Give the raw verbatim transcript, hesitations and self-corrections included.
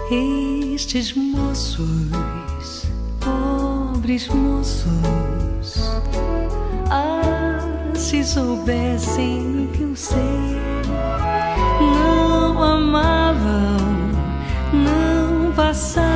Estes moços, pobres moços, ah, se soubessem o que eu sei, não amavam, não passavam